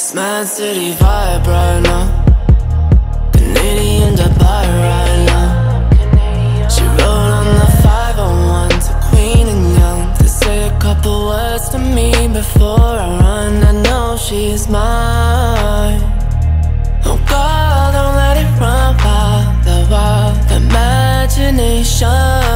Mad City vibe right now. Canadian Dubai right now. She rode on the 501 to Queen and Young to say a couple words to me before I run. I know she's mine. Oh God, don't let it run wild imagination.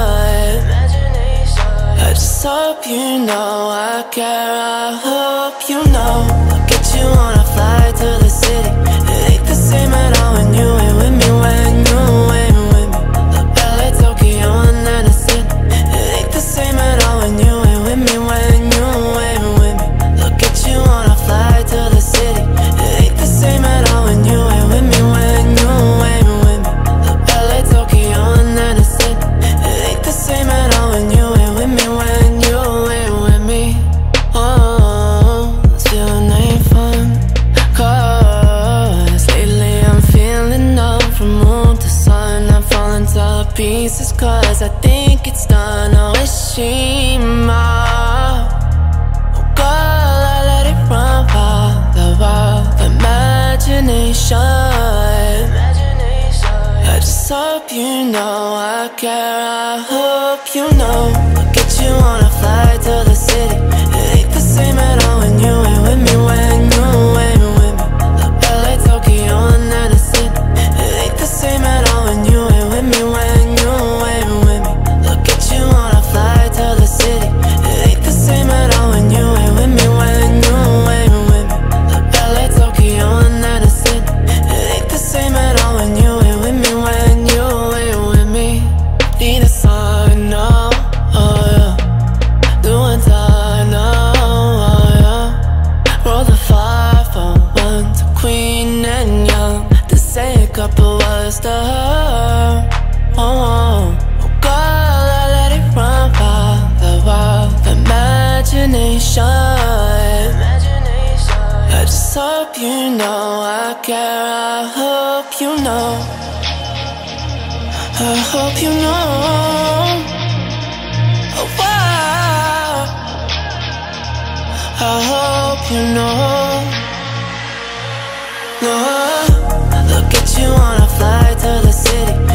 I just hope you know I care. I hope you know I'll get you on a flight to the city. It ain't the same at all when you ain't with me, when you ain't with me. Look, LA, Tokyo, and then a city. It ain't the same at all when you ain't with me, when you ain't with me. Look, get you on a flight to the city. It ain't the same at all when you ain't with me, when you ain't with me. Look, LA, Tokyo, and then a city. It ain't the same at all when you ain't with me, when you ain't with me. Oh, this feeling ain't fun, 'cause lately I'm feeling up from moon to sun. I'm falling to pieces 'cause I think it's done. Oh, is she mine? Oh God, I let it run wild imagination. I just hope you know I care. I hope you know I'll get you on a flight to the city. It ain't the same at all when you ain't with me, when you ain't with me. Look, LA, Tokyo, and then a city. It ain't the same at all when you ain't with me, when you ain't with me. Look, get you on a flight to the city. It ain't the same at all when you ain't with me, when you ain't with me. Look, LA, Tokyo, and then a city. It ain't the same at all when you ain't with me, when you ain't with me. Need a sign now, oh yeah. Do and die now, oh yeah. Roll the 501 to Queen and Young to say a couple words to her. Oh God, I let it run wild imagination. I just hope you know I care. I hope you know. I hope you know. Oh wow, I hope you know. No, look, get you on a flight to the city.